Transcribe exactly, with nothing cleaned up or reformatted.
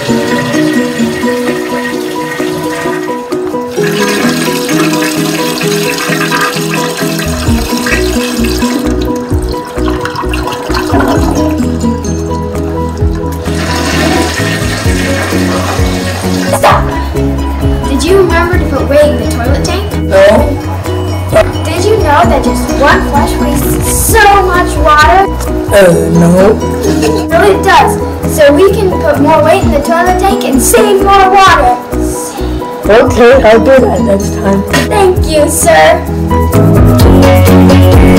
Stop! Did you remember to put weight in the toilet tank? No. Did you know that just one flush wastes so much water? Uh, no. It really does. So we can put more weight in the toilet tank and save more water. Okay, I'll do that next time. Thank you, sir.